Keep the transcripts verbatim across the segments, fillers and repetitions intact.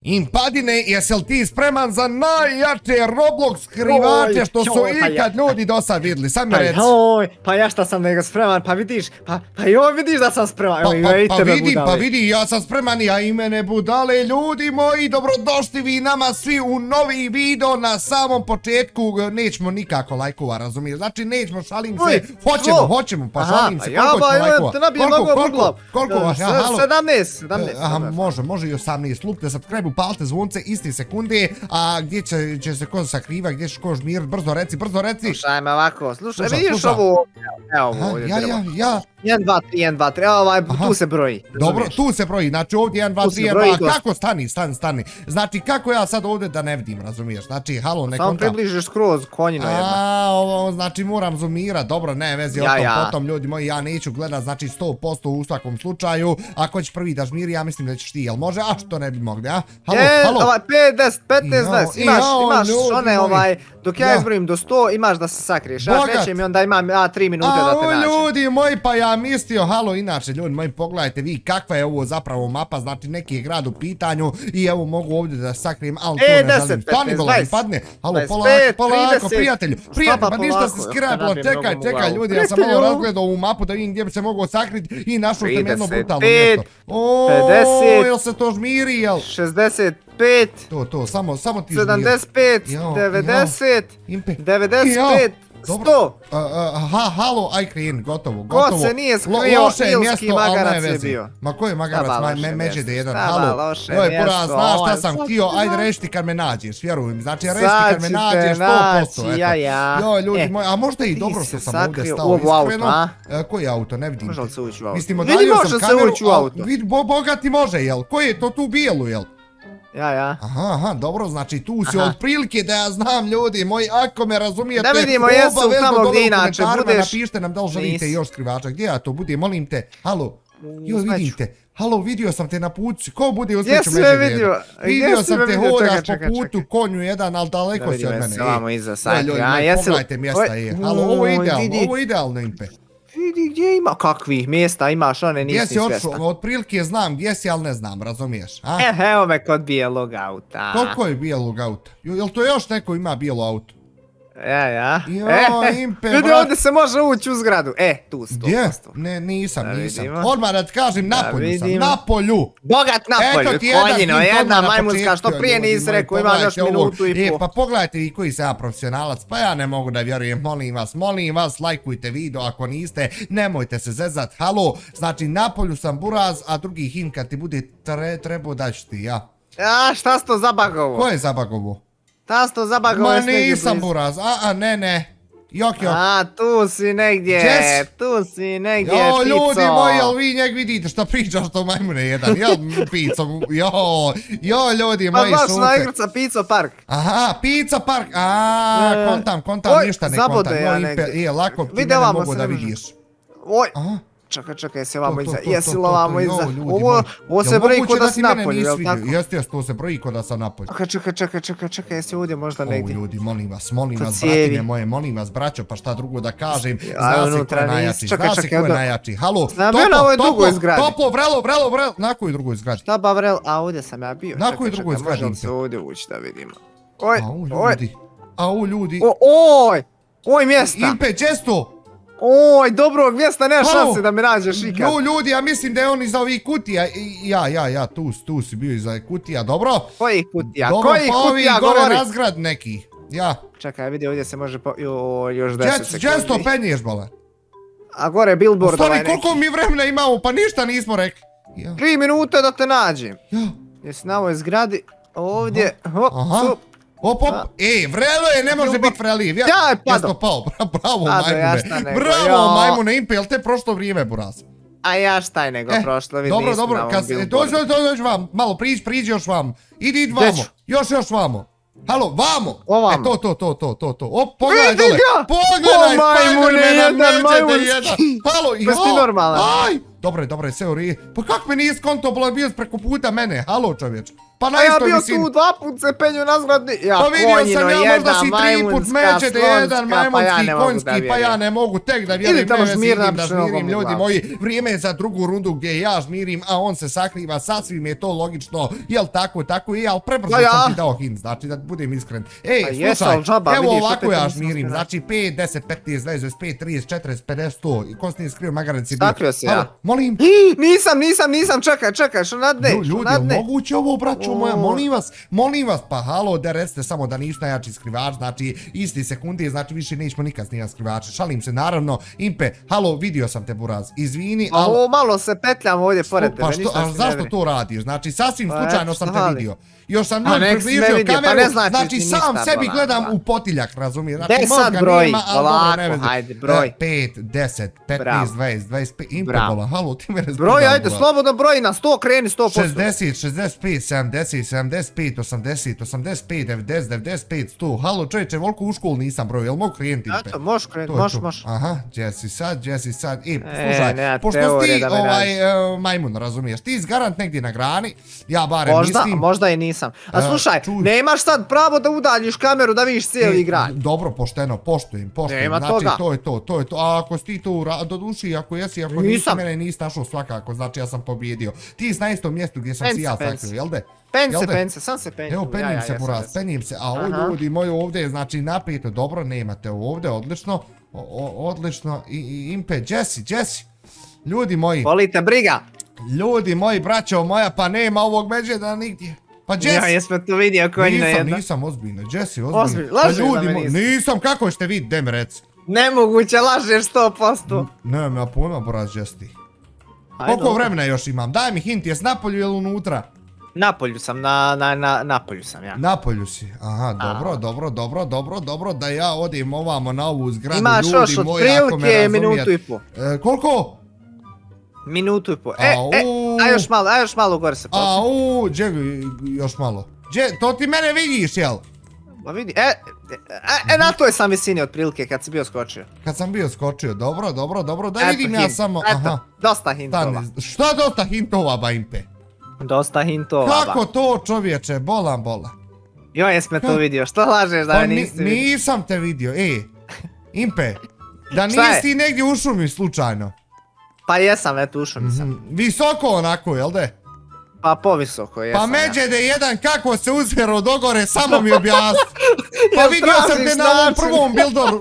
Impadine, jesi li ti spreman za najjače Roblox krivače što su ikad ljudi do sad vidjeli? Sad mi reci. Pa ja šta sam nego spreman, pa vidiš, pa joj vidiš da sam spreman. Pa vidi, pa vidi, ja sam spreman, ja i mene budale. Ljudi moji, dobrodošli vi nama svi u novi video. Na samom početku nećemo nikako lajkova, razumiješ? Znači nećemo, šalim se, hoćemo, hoćemo, pa šalim se, koliko ćemo lajkova? Koliko, koliko, halo? sedamnaest, sedamnaest. Aha, može, može i osamnaest, lupte, subscribe, palte zvonce, isti sekunde, a gdje će se ko sakriva, gdje ćeš ko žmirit, brzo reci, brzo reci. Slušaj me ovako, slušaj, vidiš ovu, evo ovo, ja, ja, ja. jedan, dva, tri, jedan, dva, tri, ovaj, tu se broji. Dobro, tu se broji, znači ovdje jedan, dva, tri, jedan, dva, kako stani, stani, stani. Znači kako ja sad ovdje da ne vidim, razumiješ, znači halo, ne konta. Samo približiš skroz konjino jedno. A, ovo, znači moram zoomirat, dobro, ne vezi, o tom potom, ljudi moji, ja neću gledat, znači sto posto u svakom slučaju, ako ćeš prvi da žmiri, ja mislim da ćeš ti, jel može, a što ne bi mogli, a? Halo, halo. pet, deset, petnaest, dvadeset, imaš, imaš one ovaj, dok ja izbrojim do sto, imaš da se sakriješ, ja krećem i onda imam tri minute da te nađem. A, ljudi moji, pa ja mislio, halo, inače, ljudi moji, pogledajte vi kakva je ovo zapravo mapa, znači neki je grad u pitanju i evo mogu ovdje da sakrijem, ali to ne želim. Stani gola mi padne, halo, polako, polako, prijatelju, prijatelju, pa ništa se skirajpilo, čekaj, čekaj, ljudi, ja sam malo razgledao ovu mapu da vidim gdje bi se mogao sakriti i našao sam jedno brutalno mjesto. Oooo, jel se to žmiri, jel? šezdeset pet, to, to, samo, samo ti žmiri. sedamdeset pet, devedeset, devedeset pet, sto. Aha, halo, aj kren, gotovo, gotovo. Ko se nije skrio, ilski magarac je bio. Ma ko je magarac, međede jedan, halo. Joj, pura, znaš šta sam htio, ajde rešti kad me nađeš, vjerujem. Znači, rešti kad me nađeš, sto posto, eto. Joj, ljudi moji, a možda i dobro što sam ovdje stao, iskreno. Koji auto, ne vidim. Može li se ući u auto? Mislim, odalio sam kameru, vidi, bogati može, jel? Ko je to tu bijelu, jel? Ja, ja. Aha, aha, dobro, znači tu si otprilike da ja znam, ljudi moji, ako me razumijete, da vidimo jesu tamo gdje inače budeš. Napišite nam da li želite još skrivača, gdje ja to budem, molim te, halo, joj vidim te, halo, vidio sam te na putu, ko bude u sljedeću među redu? Vidio sam te hodaš po putu, konju jedan, ali daleko si od mene. Da vidimo iza sajka, pogledajte mjesta, halo, ovo je idealno, ovo je idealno, impe. Vidi gdje ima kakvih mjesta, imaš one nisi svjestan. Gdje si odšao, otprilike znam gdje si, ali ne znam, razumiješ? E, evo me kod bijelog auta. Koliko je bijelog auta? Jel to još neko ima bijelo auto? Ja, ja. Joj, impe, brat. Vidi, ovdje se može ući u zgradu. E, tu sto posto. Gdje? Ne, nisam, nisam. Odmah da ti kažem, na polju sam, na polju. Bogat na polju, konjino, jedna majmunska, što prije nisi rekao, ima još minutu i pol. E, pa pogledajte vi koji sam ja profesionalac, pa ja ne mogu da vjerujem, molim vas, molim vas, lajkujte video ako niste, nemojte se zezat, halo, znači na polju sam buraz, a drugi him kad ti bude trebao daći ti, ja. A, šta si to zabagovo? Ko je zabagovo? Ta si to zabagovo s negdje blizu. Ma nisam buraz, a, a, ne, ne. Jok, jok. A, tu si negdje, tu si negdje, pico. Jo, ljudi moji, jel vi njeg vidite što pričaš to majmune jedan, jel, pico, jo, jo, ljudi moji, šute. Pa baš na igrica Pico Park. Aha, Pico Park, aaa, kontam, kontam, ništa ne kontam. Zabodo ja negdje. E, lako, ti mene mogu da vidiš. Oj. Aha. Čekaj, čekaj, jesi ovamo iza, jesi li ovamo iza, ovo se broji ko da si napolju, jel tako? Jeste, jeste, ovo se broji ko da sam napolju. Čekaj, čekaj, čekaj, čekaj, jesi ovdje možda negdje? O, ljudi, molim vas, molim vas, bratine moje, molim vas, braćo, pa šta drugo da kažem, zna se ko je najjači, zna se ko je najjači, halo, topo, topo, vrelo, vrelo, vrelo, na kojoj drugoj zgradi? Šta ba vrelo, a ovdje sam ja bio, na kojoj drugoj zgradi? Možemo se ovdje ući da vidimo. Oj, oj, au ljudi, oj, oj mjesta. Impe, često. Oj, dobrog mjesta, nema šanse da me nađeš ikad. Jo, ljudi, ja mislim da je on iza ovih kutija. Ja, ja, ja, tu, tu si bio iza kutija, dobro? Kojih kutija? Dobro, kojih pa ovi kutija, gore govori? razgrad neki, ja. Čekaj, vidi, ovdje se može po... Joj, još deset sekundi. Često penješ, bole. A gore billboard ovaj neki. Stari, koliko mi vremena imamo, pa ništa nismo rekli. Tri minute da te nađem. Ja. Jesi na ovoj zgradi, ovdje, hop, sup. Op, op, ej, vrelo je, ne može biti vreliv. Ja je pado. Jesno pao, bravo majmune. Bravo majmune, Impe, jel te prošlo vrijeme, buraz? A ja šta je nego prošlo, vidi nisam na ovom billboardu. Dobro, dobro, dođi vam, malo priđi, priđi još vam. Idi, idi vamo, još, još vamo. Halo, vamo! Ovamo. E, to, to, to, to, to, to. Op, pogledaj dole. Pogledaj, Spidermana, nećete jedan. Halo, jo. Bez ti normalan. Aj! Dobre, dobre, sve u rije. Pa kak me nije skonto, bilo je bio preko puta mene. Halo, čovječ. Pa na A ja istoj bio visini. tu dva put se penju nazad, ja Pa vidio konjino sam ja, možda jedna, si tri put majmunska, mećete, jedan slonska, pa ja majmunski, ne mogu da konjski, pa ja vjerujem. ne mogu tek da vjerujem. Ili tamo ne, žmirna vidim da pšenogom žmirim, u ljudi glavu. moji. Vrijeme je za drugu rundu gdje ja žmirim, a on se sakriva, sasvim je to logično, jel tako, tako je, ali prebrzo sam ti dao hint, znači da budem iskren. Ej, slušaj, evo ovako ja žmirim, znači pet, deset, petnaest, dvadeset, pet, trideset, četrdeset, pedeset, sto, i ko si nije skrio, magaran si bio. Sakrio se ja. Molim. Nisam, nisam, nisam, čekaj, čekaj, što nadne, što Ljudi, nadne. moguće ovo, braćo moja, molim vas, molim vas, pa halo, da recite samo da nisu najjači skrivač, znači isti sekundi, znači više nećemo nikad snijati skrivače, šalim se naravno, Impe, halo, vidio sam te buraz, izvini, ali... Ovo malo se petljam ovdje pored tebe, Pa ništa što, a si zašto ne to radiš, znači sasvim slučajno sam te vidio. Još sam A njom nek si me približio vidio, pa kameru, ne znači znači ti sam ništa, sebi bolan, gledam bolan. u potiljak, razumiješ? Znači Gdje mozga sad broji? nema, ali dobro, ne Polako, veze. hajde, broj. pet, deset, Bravo. petnaest, dvadeset, dvadeset pet, Impe Bravo. bola, halo, ti me razbudam. Broj, ajde, slobodno broji na sto, kreni sto posto. šezdeset, šezdeset pet, sedamdeset, sedamdeset pet, osamdeset, osamdeset pet, devedeset, devedeset pet, sto. Halo čovječe, voliko u školu nisam broj, jel mogu krenuti? Eto, možeš krenuti, možeš, možeš. Aha, gdje si sad, gdje si sad. E, nema slušaj, pošto si teorije ti da me ovaj e, majmun, razumiješ, ti si garant negdje na grani, ja barem Možda, mislim. možda i nisam. A E, slušaj, čuj. nemaš sad pravo da udaljiš kameru da vidiš cijeli E, grad. Dobro, pošteno, poštujem, poštujem. Nema Znači, toga. to je to, to je to. A ako si ti to ura- do duši, ako jesi, ako nisi Nisam. mene nisi našao svakako, znači ja sam pobjedio. Ti si na istom mjestu gdje sam Pence, si ja pence. sakrio, jel de? Pence, Jel de? pence, sam se penju. Evo, Ja, penjim ja, se, jesam, buraz, jesam. penjim se, a ovo Aha. ljudi moji ovdje je znači napeto, dobro, nemate ovdje, odlično, o, o, odlično, i, i Impe, Jesse, Jesse, ljudi moji, Volite briga. ljudi moji, braćo moja, pa nema ovog Medvjeda nigdje, pa Jesse, Ja, jesmo to vidio konjina nisam, jedna. nisam ozbiljno, Jesse, ozbiljno, Ozbiljno, pa lažeš da ljudi me moji, nisi. nisam, kako ćete vidjeti, daj mi reci. Nemoguće, lažeš sto posto. Nemam ja pojma, buraz, Jesse ti. Ajde, Koliko dobro. vremena još imam, daj mi hint, jes napolju ili unutra? Napolju sam, na, na, na, napolju sam ja. Napolju si, aha, dobro, dobro, dobro, dobro, dobro, da ja odim ovamo na ovu zgradu, Imaš ljudi još moji, ako me otprilike minutu i razumijete. po. E, koliko? Minutu i po. E, e, Au. a još malo, a još malo gore se posti. Au, gdje još malo? Gdje, to ti mene vidiš, jel? Ma vidi, e, e, e, na toj sam visini otprilike kad si bio skočio. Kad sam bio skočio, dobro, dobro, dobro, da Eto, vidim ja hint. samo, Eto, aha. dosta hintova. Stani, šta dosta hintova, ba Impe? Dosta hintova. Kako ba. to, čovječe, bolan bola? Joj, jesme to vidio, što lažeš da Pa me ni- nisi vidio? nisam te vidio, ej, Impe, da Šta je? nisi ti negdje u šumi slučajno. Pa jesam, eto ušao nisam. Mhm, visoko onako, jel de? Pa povisoko jesam. Pa ja. Međede jedan kako se uzvero dogore, samo mi objasni. Pa Jel vidio sam tražiš te na ovom način? prvom bildoru.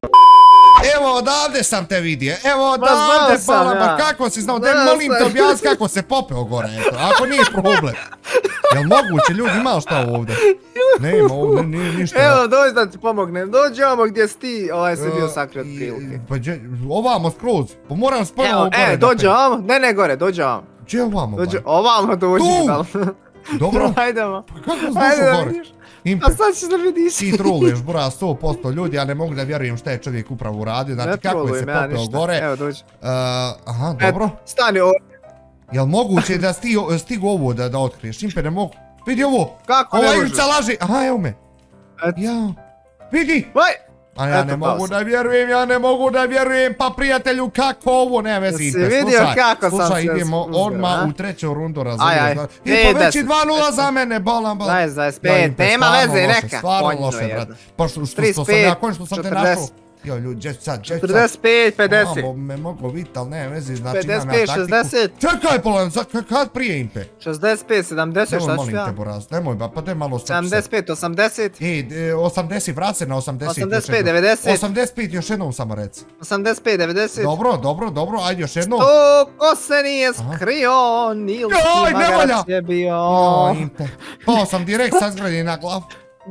Evo odavde sam te vidio, evo Ma odavde, znao sam pa ja. kako si znao, daj Znao molim te sam. objasni kako se popeo gore, eto, ako nije problem. Jel moguće, ljudi, ima li šta ovdje? Nema ovdje, nije ništa. Evo, dođi da ti pomognem, dođi ovamo gdje si ti, ovaj se bio E, sakrio od i- prilike. Pa gdje- ovamo skroz, pa moram s ponovo Evo, gore. e, dođi ovamo, ne ne gore, dođi ovamo. Gdje ovamo, Dođi, ba? ovamo dođi. Tu! ali- Dobro, Hajdemo. pa kako si Ajde došao da gore? vidiš. Impe. A sad ćeš da vidiš. Ti troluješ, bura, sto posto ljudi, ja ne mogu da vjerujem šta je čovjek upravo uradio, znači Ne kako je se trolujem ja popeo ništa. gore. Evo, dođi. Uh, aha, E, dobro. Stani ovdje. Jel moguće da sti, stigu ovo da, da otkriješ? Impe, ne mogu. Vidi ovo. Kako ne Ova možeš? Ivica laži. Aha, evo me. Eto. Ja. Vidi. Vaj! A ja Eto, ne pao mogu sam. da vjerujem, ja ne mogu da vjerujem, pa prijatelju, kako ovo, ne vezi, Jesi Impe, vidio slušaj, kako sam slušaj, se idemo uzeo, odmah a? u treću rundu, Aj, aj. razumiješ, da- I Ne, pa već i deset. dva nula za mene, bolan, bolan. dvadeset, dvadeset Ja, pet, Impe, nema stvarno veze, loše, neka. stvarno Konjino loše, jedno. brate. Pa što, što, što trideset sam ja, pet, konj što sam te četrdeset. našao. Jo, ljudi, gdje si sad, gdje si sad? četrdeset pet, pedeset. Mamo, me mogu vidjeti, ali ne vezi, znači imam pedeset ja pet, taktiku. šezdeset. Čekaj, polan, za- k- kad prije Impe? šezdeset pet, sedamdeset, Nemoj, šta ću molim te, ja? Boraz, nemoj, ba, pa daj malo stop se. sedamdeset pet, osamdeset. Ej, e, osamdeset, vrat se na osamdeset. još osamdeset pet, jednom. devedeset. osamdeset pet, još jednom samo reci. osamdeset pet, devedeset. Dobro, dobro, dobro, ajde još jednom. To ko se nije skrio, Nilski Joj, ne valja. magarac je bio. Jo, Impe. Pao sam direkt sa zgrade na glavu.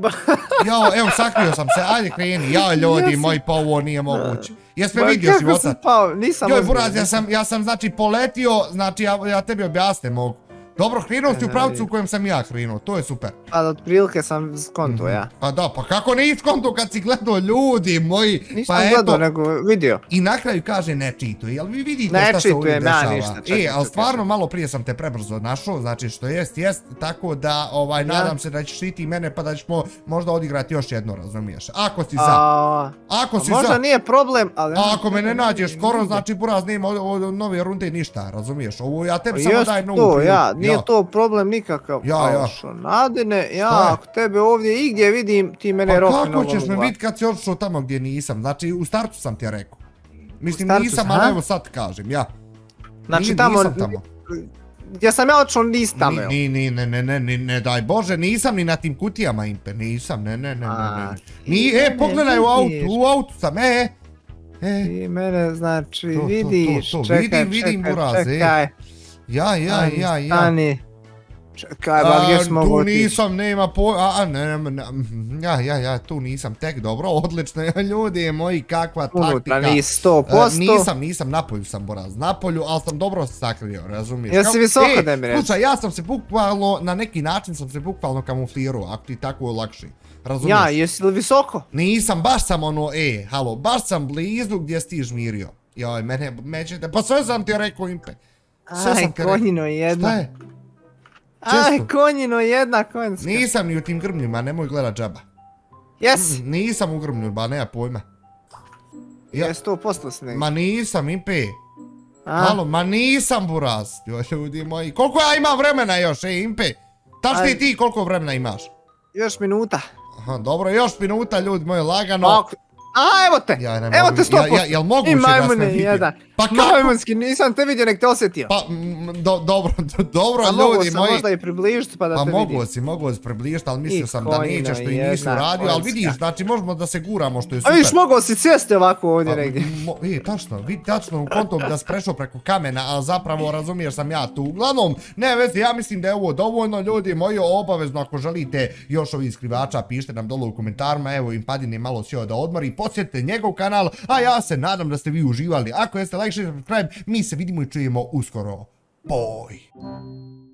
Jo, evo, sakrio sam se, ajde kreni. Ja, ljudi Jesam. moji, pa ovo nije moguće. Jesme Ma vidio kako života? sam pao, nisam Joj, ozbiljno, Buraz, ja sam, ja sam znači poletio, znači ja, ja tebi objasnim mogu. Dobro, krenuo si u pravcu u kojem sam ja krenuo, to je super. Pa otprilike sam skonto ja. Pa da, pa kako ne iskonto kad si gledao, ljudi moji, Nisam pa gledao eto. nego vidio. I na kraju kaže ne čituje, jel vi vidite Ne šta se ovdje čitujem ja dešava? ništa, čekaj, E, ali čekaj, stvarno čekaj. malo prije sam te prebrzo našao, znači što jest, jest, tako da ovaj, nadam se da ćeš ti i mene pa da ćemo možda odigrati još jedno, razumiješ? Ako si za, A, ako si možda za. nije problem, ali... A ako me ne nađeš skoro, znači Buraz nema od, od nove runde ništa, razumiješ? Ovo ja tebi samo Jest daj novu to, priliku. ja, Jel nije to problem nikakav. Ja, ja. Nadine, ja, ako tebe ovdje igdje vidim, ti mene rofi nogu. Pa kako ćeš me vidjeti kad si otišao tamo gdje nisam? Znači, u startu sam ti ja rekao. Mislim, nisam, ali evo sad kažem, ja. Znači, tamo... Gdje sam ja otišao, nisi tamo, jel? Ni, ni, ne, ne, ne, ne, daj Bože, nisam ni na tim kutijama, Impe, nisam, ne, ne, ne, ne, ne. E, pogledaj u autu, u autu sam, e, e. Ti mene, znači, vidiš, čekaj, čekaj, čekaj. Ja, ja, ja, ja. Stani. Čekaj, ba, gdje smo tu nisam, nema pojma, a, ne, ne, ja, ja, ja, tu nisam, tek dobro, odlično, ljudi moji, kakva taktika. Unutra nisi sto posto. Nisam, nisam, napolju sam Boraz, napolju, ali sam dobro sakrio, razumiješ? Jel si visoko da mi reći? Slušaj, ja sam se bukvalno, na neki način sam se bukvalno kamuflirao, ako ti tako lakši. Razumiješ? Ja, jesi li visoko? Nisam, baš sam ono, e, halo, baš sam blizu gdje si ti žmirio. Joj, mene, međete, pa sve sam ti rekao, Impe. Aj, konjino jedna. Šta je? Aj, konjino jedna konjska. Nisam ni u tim grmljima, nemoj gledat džaba. Jesi? Nisam u grmlju, ba nema pojma. Ja sto posto si negdje. Ma nisam, Impe. Halo, ma nisam Buraz. Joj, ljudi moji. Koliko ja imam vremena još, e, Impe? Taš ti ti koliko vremena imaš? Još minuta. Aha, dobro, još minuta, ljudi moji, lagano. A, evo te, evo te sto posto. Jel moguće da sam vidio? Pa kako? Majmunski, nisam te vidio, nek te osjetio. Pa, dobro, dobro, ljudi moji. A mogu sam možda i približiti pa da te vidim. Pa mogu si, mogu si približiti, ali mislio sam da nećeš što i nisi uradio, ali vidiš, znači možemo da se guramo što je super. A vidiš, mogu si sjesti ovako ovdje negdje. E, tačno, vidi, tačno, u kontom da si prešao preko kamena, a zapravo razumiješ sam ja tu. Uglavnom, ne vezi, ja mislim da je ovo dovoljno, ljudi moji, obavezno ako želite još ovih skrivača, pišite nam dole u komentarima, evo Impadin je malo sjeo da odmori, posjetite njegov kanal, a ja se nadam da ste vi uživali. Ako jeste, like, share, subscribe, mi se vidimo i čujemo uskoro. Boj!